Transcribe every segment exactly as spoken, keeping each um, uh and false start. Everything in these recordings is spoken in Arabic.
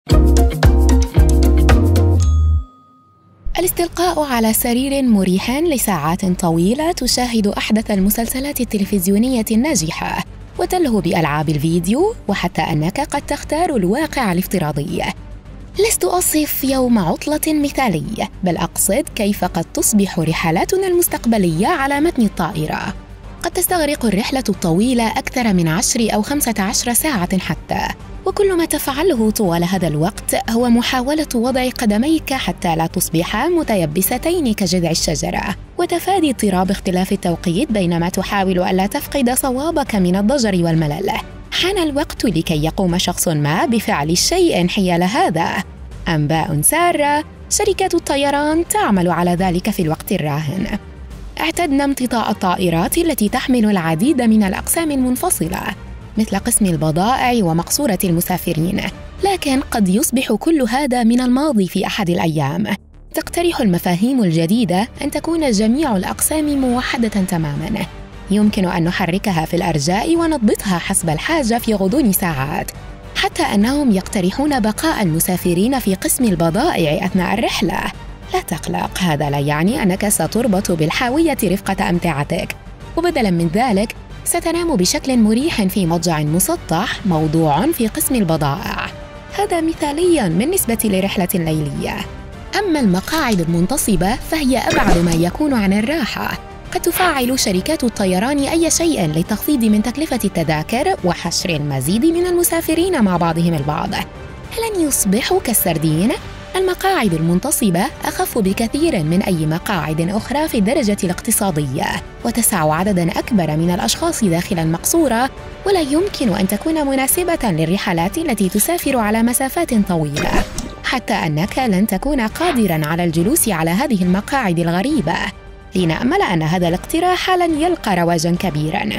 الاستلقاء على سرير مريح لساعات طويلة تشاهد أحدث المسلسلات التلفزيونية الناجحة وتلهو بألعاب الفيديو، وحتى أنك قد تختار الواقع الافتراضي. لست أصف يوم عطلة مثالي، بل أقصد كيف قد تصبح رحلاتنا المستقبلية على متن الطائرة. قد تستغرق الرحلة الطويلة أكثر من عشر أو خمسة عشر ساعة حتى، وكل ما تفعله طوال هذا الوقت هو محاولة وضع قدميك حتى لا تصبحا متيبستين كجذع الشجرة، وتفادي اضطراب اختلاف التوقيت بينما تحاول ألا تفقد صوابك من الضجر والملل. حان الوقت لكي يقوم شخص ما بفعل شيء حيال هذا. أنباء سارة: شركات الطيران تعمل على ذلك في الوقت الراهن. اعتدنا امتطاء الطائرات التي تحمل العديد من الأقسام المنفصلة، مثل قسم البضائع ومقصورة المسافرين، لكن قد يصبح كل هذا من الماضي في أحد الأيام. تقترح المفاهيم الجديدة أن تكون جميع الأقسام موحدة تماماً، يمكن أن نحركها في الأرجاء ونضبطها حسب الحاجة في غضون ساعات، حتى أنهم يقترحون بقاء المسافرين في قسم البضائع أثناء الرحلة. لا تقلق، هذا لا يعني أنك ستربط بالحاوية رفقة أمتعتك، وبدلاً من ذلك ستنام بشكل مريح في مضجع مسطح موضوع في قسم البضائع. هذا مثالياً بالنسبة لرحلة ليلية. أما المقاعد المنتصبة فهي أبعد ما يكون عن الراحة. قد تفعل شركات الطيران أي شيء للتخفيض من تكلفة التذاكر وحشر المزيد من المسافرين مع بعضهم البعض. هل لن يصبحوا كالسردين؟ المقاعد المنتصبة أخف بكثير من أي مقاعد أخرى في الدرجة الاقتصادية، وتسع عدداً أكبر من الأشخاص داخل المقصورة، ولا يمكن أن تكون مناسبة للرحلات التي تسافر على مسافات طويلة، حتى أنك لن تكون قادراً على الجلوس على هذه المقاعد الغريبة. لنأمل أن هذا الاقتراح لن يلقى رواجاً كبيراً.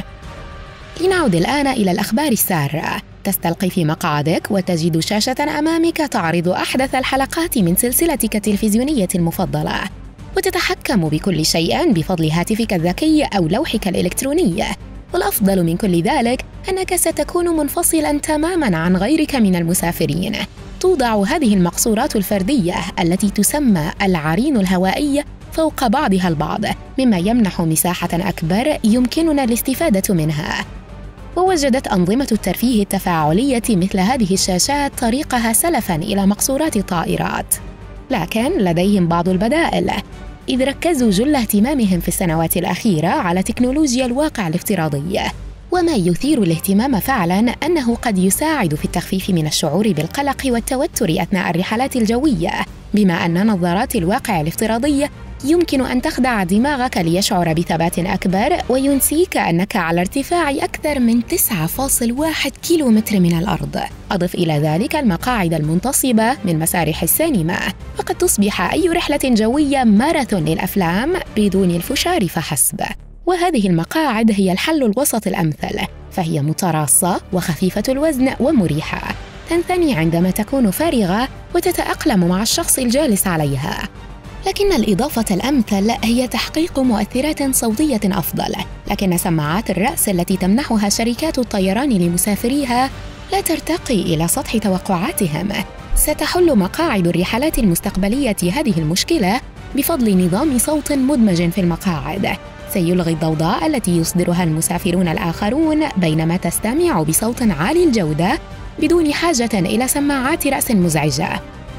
لنعود الآن إلى الأخبار السارة. تستلقي في مقعدك وتجد شاشة أمامك تعرض أحدث الحلقات من سلسلتك التلفزيونية المفضلة، وتتحكم بكل شيء بفضل هاتفك الذكي أو لوحك الإلكتروني. والأفضل من كل ذلك أنك ستكون منفصلاً تماماً عن غيرك من المسافرين. توضع هذه المقصورات الفردية التي تسمى العرين الهوائي فوق بعضها البعض، مما يمنح مساحة أكبر يمكننا الاستفادة منها. ووجدت أنظمة الترفيه التفاعلية مثل هذه الشاشات طريقها سلفاً إلى مقصورات الطائرات، لكن لديهم بعض البدائل، إذ ركزوا جل اهتمامهم في السنوات الأخيرة على تكنولوجيا الواقع الافتراضي. وما يثير الاهتمام فعلاً أنه قد يساعد في التخفيف من الشعور بالقلق والتوتر أثناء الرحلات الجوية، بما أن نظارات الواقع الافتراضي يمكن أن تخدع دماغك ليشعر بثبات أكبر وينسيك أنك على ارتفاع أكثر من تسعة فاصلة واحد كيلومتر من الأرض. أضف إلى ذلك المقاعد المنتصبة من مسارح السينما، وقد تصبح أي رحلة جوية ماراثون للأفلام بدون الفشار فحسب. وهذه المقاعد هي الحل الوسط الأمثل، فهي متراصة وخفيفة الوزن ومريحة، تنثني عندما تكون فارغة وتتأقلم مع الشخص الجالس عليها. لكن الإضافة الأمثل هي تحقيق مؤثرات صوتية أفضل، لكن سماعات الرأس التي تمنحها شركات الطيران لمسافريها لا ترتقي إلى سطح توقعاتهم. ستحل مقاعد الرحلات المستقبلية هذه المشكلة بفضل نظام صوت مدمج في المقاعد، سيلغي الضوضاء التي يصدرها المسافرون الآخرون بينما تستمع بصوت عالي الجودة بدون حاجة إلى سماعات رأس مزعجة.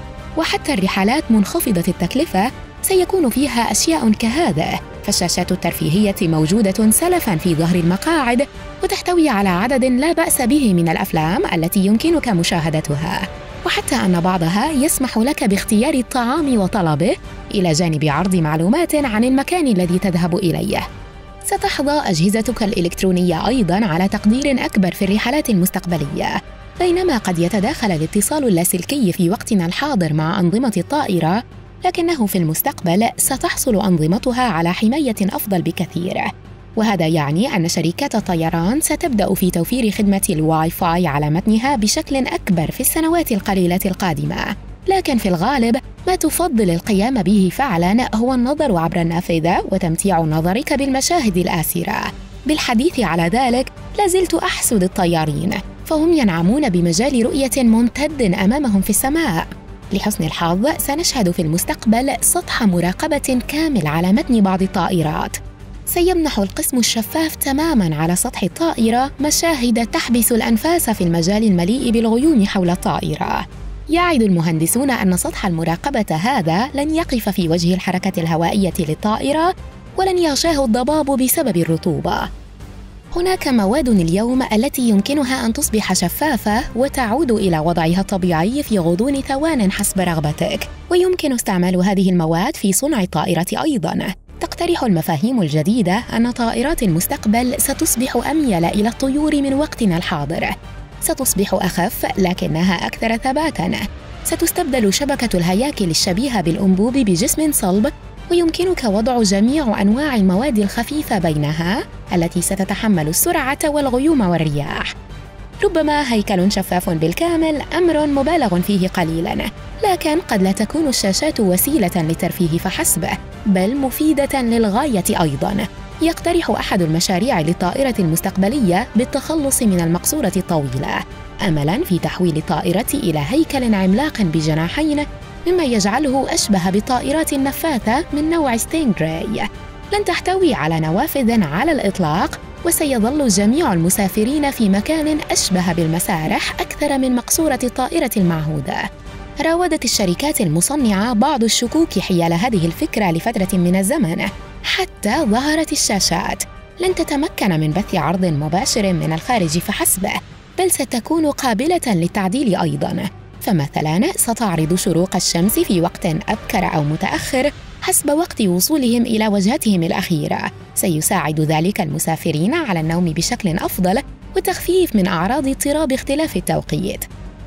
وحتى الرحلات منخفضة التكلفة سيكون فيها أشياء كهذا، فالشاشات الترفيهية موجودة سلفاً في ظهر المقاعد، وتحتوي على عدد لا بأس به من الأفلام التي يمكنك مشاهدتها، وحتى أن بعضها يسمح لك باختيار الطعام وطلبه إلى جانب عرض معلومات عن المكان الذي تذهب إليه. ستحظى أجهزتك الإلكترونية أيضاً على تقدير أكبر في الرحلات المستقبلية، بينما قد يتداخل الاتصال اللاسلكي في وقتنا الحاضر مع أنظمة الطائرة، لكنه في المستقبل ستحصل أنظمتها على حماية أفضل بكثير. وهذا يعني أن شركات الطيران ستبدأ في توفير خدمة الواي فاي على متنها بشكل أكبر في السنوات القليلة القادمة. لكن في الغالب ما تفضل القيام به فعلاً هو النظر عبر النافذة وتمتيع نظرك بالمشاهد الآسرة. بالحديث على ذلك لازلت أحسد الطيارين، فهم ينعمون بمجال رؤية ممتد أمامهم في السماء. لحسن الحظ سنشهد في المستقبل سطح مراقبة كامل على متن بعض الطائرات. سيمنح القسم الشفاف تماماً على سطح الطائرة مشاهد تحبس الأنفاس في المجال المليء بالغيوم حول الطائرة. يعد المهندسون أن سطح المراقبة هذا لن يقف في وجه الحركة الهوائية للطائرة ولن يغشاه الضباب بسبب الرطوبة. هناك مواد اليوم التي يمكنها أن تصبح شفافة وتعود إلى وضعها الطبيعي في غضون ثوان حسب رغبتك، ويمكن استعمال هذه المواد في صنع الطائرة أيضاً. تقترح المفاهيم الجديدة أن طائرات المستقبل ستصبح أميل إلى الطيور من وقتنا الحاضر، ستصبح أخف لكنها أكثر ثباتاً، ستستبدل شبكة الهياكل الشبيهة بالأنبوب بجسم صلب، ويمكنك وضع جميع أنواع المواد الخفيفة بينها التي ستتحمل السرعة والغيوم والرياح. ربما هيكل شفاف بالكامل أمر مبالغ فيه قليلاً، لكن قد لا تكون الشاشات وسيلة للترفيه فحسب، بل مفيدة للغاية أيضاً. يقترح أحد المشاريع للطائرة المستقبلية بالتخلص من المقصورة الطويلة، أملاً في تحويل الطائرة إلى هيكل عملاق بجناحين، مما يجعله أشبه بالطائرات النفاثة من نوع ستينغراي. لن تحتوي على نوافذ على الإطلاق، وسيظل جميع المسافرين في مكان أشبه بالمسارح أكثر من مقصورة الطائرة المعهودة. راودت الشركات المصنعة بعض الشكوك حيال هذه الفكرة لفترة من الزمن، حتى ظهرت الشاشات. لن تتمكن من بث عرض مباشر من الخارج فحسب، بل ستكون قابلة للتعديل أيضاً. فمثلاً ستعرض شروق الشمس في وقت أبكر أو متأخر حسب وقت وصولهم إلى وجهتهم الأخيرة. سيساعد ذلك المسافرين على النوم بشكل أفضل وتخفيف من أعراض اضطراب اختلاف التوقيت.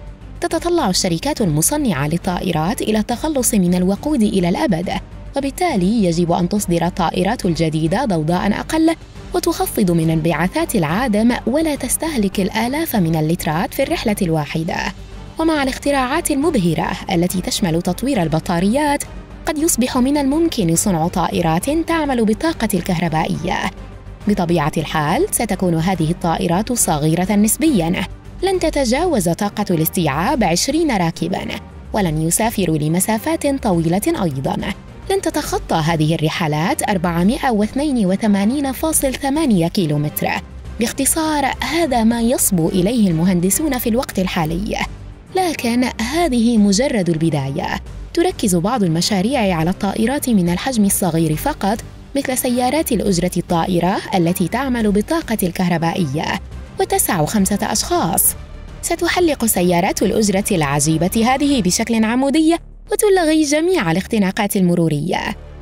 تتطلع الشركات المصنعة للطائرات إلى التخلص من الوقود إلى الأبد، وبالتالي يجب أن تصدر الطائرات الجديدة ضوضاء أقل وتخفض من انبعاثات العادم ولا تستهلك الآلاف من اللترات في الرحلة الواحدة. ومع الاختراعات المبهرة التي تشمل تطوير البطاريات، قد يصبح من الممكن صنع طائرات تعمل بالطاقة الكهربائية. بطبيعة الحال ستكون هذه الطائرات صغيرة نسبياً، لن تتجاوز طاقة الاستيعاب عشرين راكباً، ولن يسافروا لمسافات طويلة أيضاً. لن تتخطى هذه الرحلات أربعمائة واثنين وثمانين فاصلة ثمانية كيلومتر. باختصار، هذا ما يصبو إليه المهندسون في الوقت الحالي. لكن هذه مجرد البداية. تركز بعض المشاريع على الطائرات من الحجم الصغير فقط، مثل سيارات الأجرة الطائرة التي تعمل بالطاقة الكهربائية وتسع خمسة أشخاص. ستحلق سيارات الأجرة العجيبة هذه بشكل عمودي وتلغي جميع الاختناقات المرورية.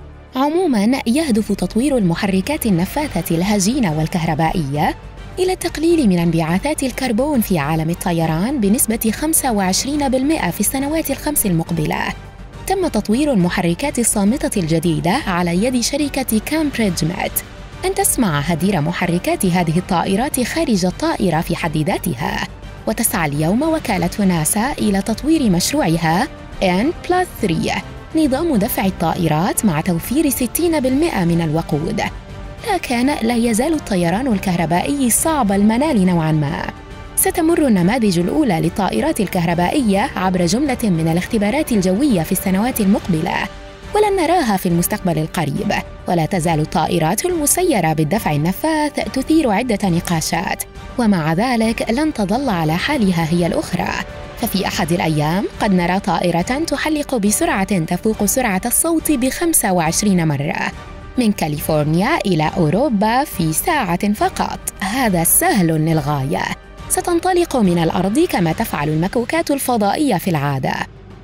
عموماً، يهدف تطوير المحركات النفاثة الهجينة والكهربائية إلى التقليل من انبعاثات الكربون في عالم الطيران بنسبة خمسة وعشرين بالمئة في السنوات الخمس المقبلة. تم تطوير المحركات الصامتة الجديدة على يد شركة كامبريدج ميت. أن تسمع هدير محركات هذه الطائرات خارج الطائرة في حد ذاتها. وتسعى اليوم وكالة ناسا إلى تطوير مشروعها إن بلس ثلاثة، نظام دفع الطائرات مع توفير ستين بالمئة من الوقود. لكن لا يزال الطيران الكهربائي صعب المنال نوعاً ما. ستمر النماذج الأولى للطائرات الكهربائية عبر جملة من الاختبارات الجوية في السنوات المقبلة، ولن نراها في المستقبل القريب. ولا تزال الطائرات المسيرة بالدفع النفاث تثير عدة نقاشات، ومع ذلك لن تظل على حالها هي الأخرى. ففي أحد الأيام قد نرى طائرة تحلق بسرعة تفوق سرعة الصوت بخمسة وعشرين مرة من كاليفورنيا إلى أوروبا في ساعة فقط. هذا سهل للغاية. ستنطلق من الأرض كما تفعل المكوكات الفضائية في العادة.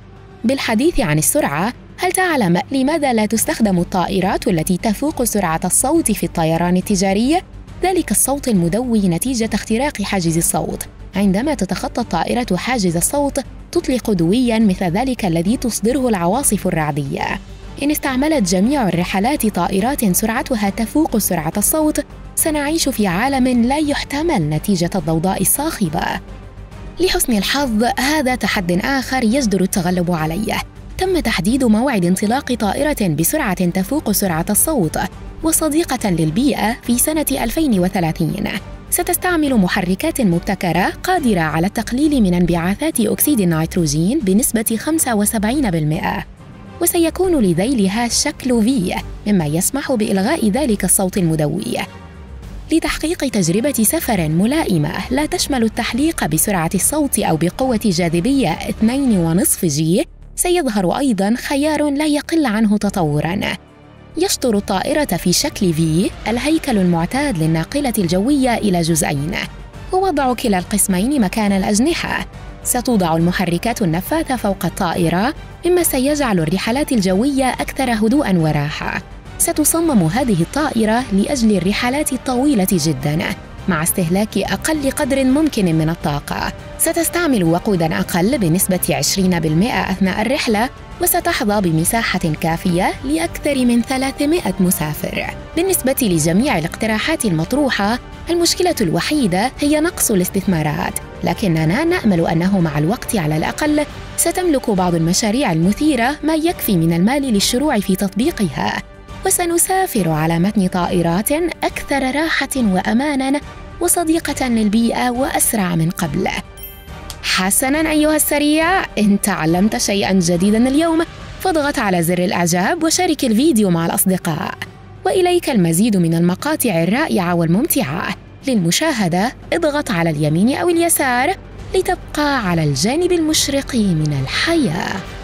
بالحديث عن السرعة، هل تعلم لماذا لا تستخدم الطائرات التي تفوق سرعة الصوت في الطيران التجاري؟ ذلك الصوت المدوي نتيجة اختراق حاجز الصوت. عندما تتخطى الطائرة حاجز الصوت تطلق دوياً مثل ذلك الذي تصدره العواصف الرعدية. إن استعملت جميع الرحلات طائرات سرعتها تفوق سرعة الصوت، سنعيش في عالم لا يحتمل نتيجة الضوضاء الصاخبة. لحسن الحظ، هذا تحد آخر يجدر التغلب عليه. تم تحديد موعد انطلاق طائرة بسرعة تفوق سرعة الصوت وصديقة للبيئة في سنة ألفين وثلاثين. ستستعمل محركات مبتكرة قادرة على التقليل من انبعاثات أكسيد النيتروجين بنسبة خمسة وسبعين بالمئة، وسيكون لذيلها شكل في مما يسمح بإلغاء ذلك الصوت المدوي. لتحقيق تجربة سفر ملائمة لا تشمل التحليق بسرعة الصوت أو بقوة جاذبية اثنين ونصف جي، سيظهر أيضاً خيار لا يقل عنه تطوراً. يشطر الطائرة في شكل في الهيكل المعتاد للناقلة الجوية إلى جزئين، ووضع كلا القسمين مكان الأجنحة. ستوضع المحركات النفاثة فوق الطائرة، مما سيجعل الرحلات الجوية أكثر هدوءاً وراحة. ستصمم هذه الطائرة لأجل الرحلات الطويلة جداً، مع استهلاك أقل قدر ممكن من الطاقة. ستستعمل وقوداً أقل بنسبة عشرين بالمئة أثناء الرحلة، وستحظى بمساحة كافية لأكثر من ثلاثمائة مسافر. بالنسبة لجميع الاقتراحات المطروحة، المشكلة الوحيدة هي نقص الاستثمارات، لكننا نأمل أنه مع الوقت على الأقل ستملك بعض المشاريع المثيرة ما يكفي من المال للشروع في تطبيقها، وسنسافر على متن طائرات أكثر راحة وأماناً وصديقة للبيئة وأسرع من قبل. حسناً أيها السريع، إن تعلمت شيئاً جديداً اليوم فاضغط على زر الإعجاب وشارك الفيديو مع الأصدقاء. وإليك المزيد من المقاطع الرائعة والممتعة. للمشاهدة اضغط على اليمين أو اليسار لتبقى على الجانب المشرق من الحياة.